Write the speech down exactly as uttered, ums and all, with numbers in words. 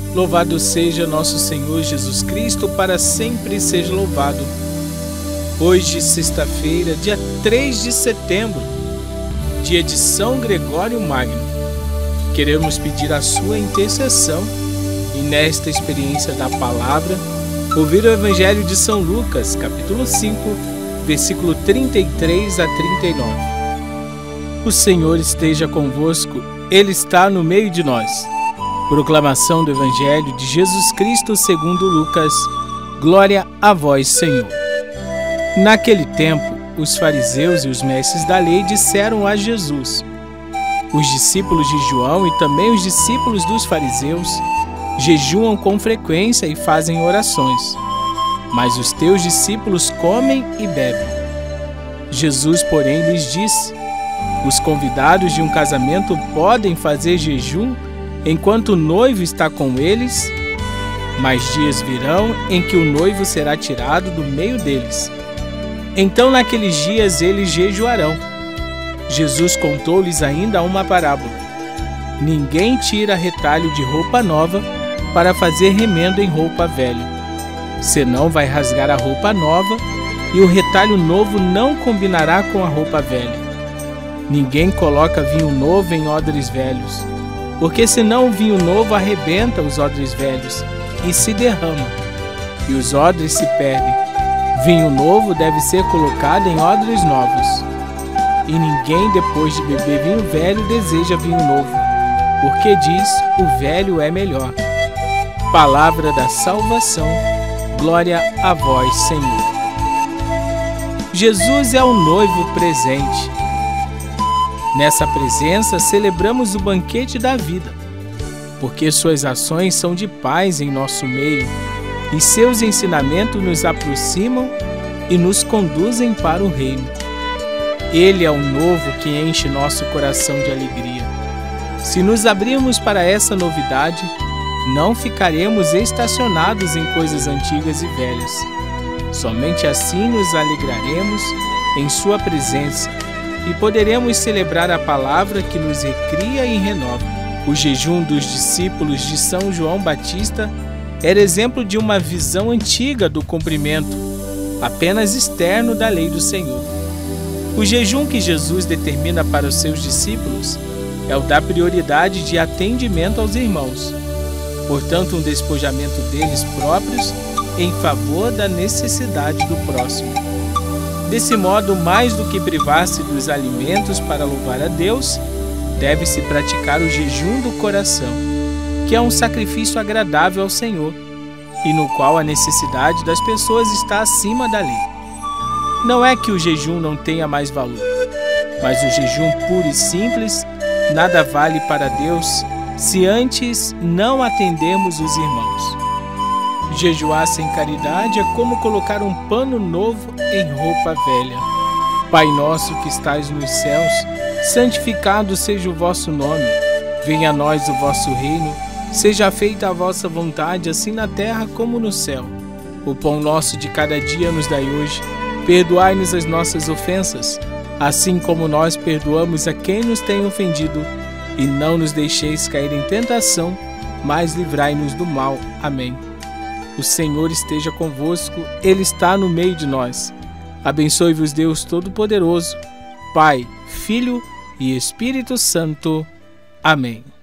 Louvado seja nosso Senhor Jesus Cristo, para sempre seja louvado. Hoje, sexta-feira, dia três de setembro, dia de São Gregório Magno, queremos pedir a sua intercessão e nesta experiência da palavra, ouvir o Evangelho de São Lucas, capítulo cinco, versículo trinta e três a trinta e nove. O Senhor esteja convosco, Ele está no meio de nós. Proclamação do Evangelho de Jesus Cristo segundo Lucas. Glória a vós, Senhor. Naquele tempo, os fariseus e os mestres da lei disseram a Jesus: os discípulos de João e também os discípulos dos fariseus jejuam com frequência e fazem orações, mas os teus discípulos comem e bebem. Jesus, porém, lhes disse: os convidados de um casamento podem fazer jejum enquanto o noivo está com eles, mas dias virão em que o noivo será tirado do meio deles. Então naqueles dias eles jejuarão. Jesus contou-lhes ainda uma parábola: ninguém tira retalho de roupa nova para fazer remendo em roupa velha, senão vai rasgar a roupa nova e o retalho novo não combinará com a roupa velha. Ninguém coloca vinho novo em odres velhos, porque senão o vinho novo arrebenta os odres velhos e se derrama, e os odres se perdem. Vinho novo deve ser colocado em odres novos. E ninguém, depois de beber vinho velho, deseja vinho novo, porque diz: o velho é melhor. Palavra da salvação. Glória a vós, Senhor. Jesus é o noivo presente. Nessa presença, celebramos o banquete da vida, porque suas ações são de paz em nosso meio e seus ensinamentos nos aproximam e nos conduzem para o reino. Ele é o novo que enche nosso coração de alegria. Se nos abrirmos para essa novidade, não ficaremos estacionados em coisas antigas e velhas. Somente assim nos alegraremos em sua presença e poderemos celebrar a palavra que nos recria e renova. O jejum dos discípulos de São João Batista era exemplo de uma visão antiga do cumprimento, apenas externo, da lei do Senhor. O jejum que Jesus determina para os seus discípulos é o da prioridade de atendimento aos irmãos, portanto, um despojamento deles próprios em favor da necessidade do próximo. Desse modo, mais do que privar-se dos alimentos para louvar a Deus, deve-se praticar o jejum do coração, que é um sacrifício agradável ao Senhor, e no qual a necessidade das pessoas está acima da lei. Não é que o jejum não tenha mais valor, mas o jejum puro e simples nada vale para Deus se antes não atendermos os irmãos. Jejuar sem caridade é como colocar um pano novo em roupa velha. Pai nosso que estais nos céus, santificado seja o vosso nome. Venha a nós o vosso reino. Seja feita a vossa vontade, assim na terra como no céu. O pão nosso de cada dia nos dai hoje. Perdoai-nos as nossas ofensas, assim como nós perdoamos a quem nos tem ofendido. E não nos deixeis cair em tentação, mas livrai-nos do mal. Amém. O Senhor esteja convosco, Ele está no meio de nós. Abençoe-vos Deus Todo-Poderoso, Pai, Filho e Espírito Santo. Amém.